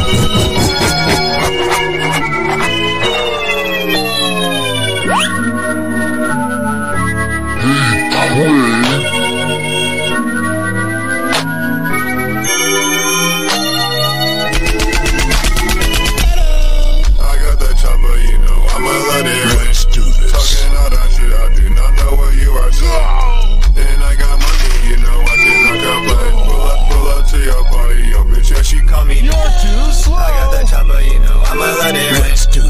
Let's do this. Talking all that shit, I do not know where you are to. And I got money, you know I did not complain. Pull up to your party, yo bitch, yeah, she call me. You're too slow. I got that chopper, you know I'ma let it rain. Let's do